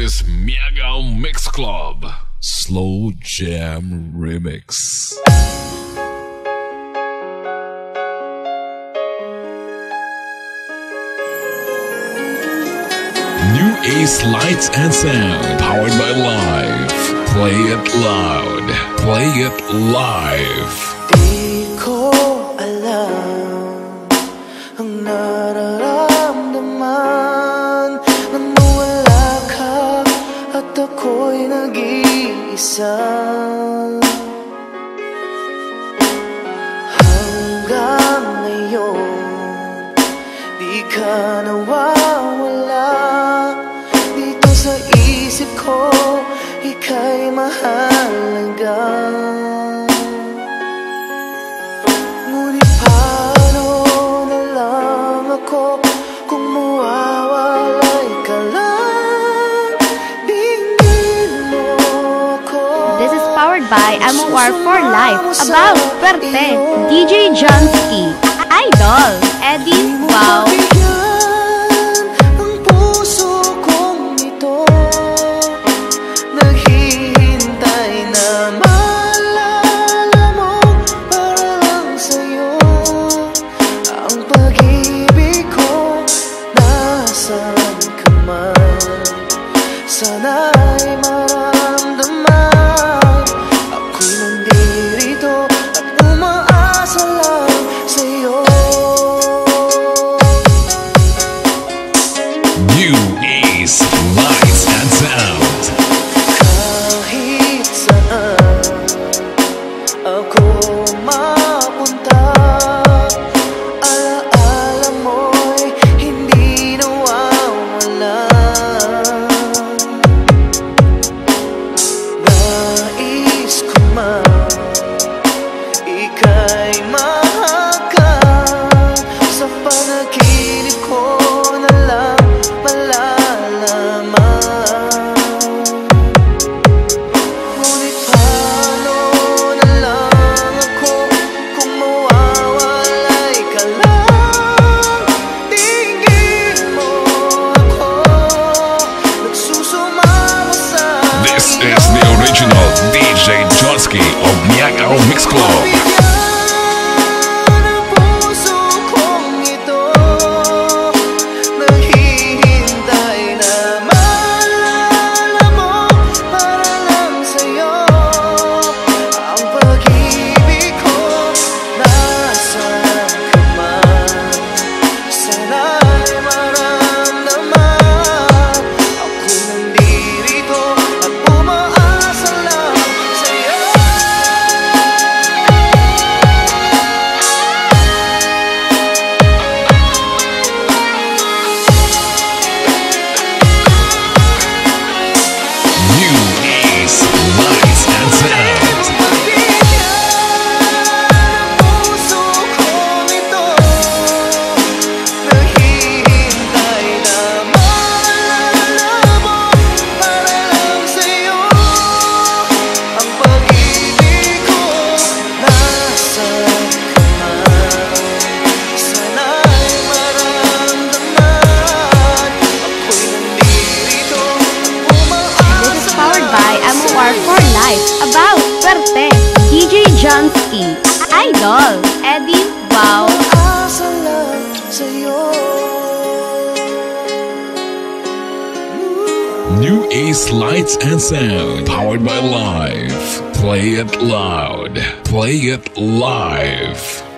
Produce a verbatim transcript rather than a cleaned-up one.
is MIAGAO Mix Club Slow Jam Remix. New Ace Lights and Sound, powered by Live. Play it loud. Play it live. Di ko alam ang nararamdaman nang mawala ka at ako'y nag-iisa. Hanggang ngayon di ka nawawala dito sa isip ko, ika'y mahalaga. Ngunit paano na lang ako kung mawawalay ka lang? Tingin mo ako. This is powered by M O R for Life. About Perte, D J Johnsky, Idol, Eddie, Wow. Sana'y maramdaman ako'y nandirito at umaasa lang sa'yo. New Ace Lights and Sound. Kahit saan ako mapunta, alaala mo'y hindi nawawala. Ika'y mahagkan sa panaginip ko na lang malalaman. Ngunit paano na lang ako kung mawawalay ka lang? Tingin mo ako nagsusumama sa This is the original D J Johnsky of MIAGAO Mix Club. For Life. About Perte, D J Johnsky, Idol, Eddie, Wow. Umaasa lang sa'yo. New Ace Lights and Sound, powered by Live. Play it loud. Play it live.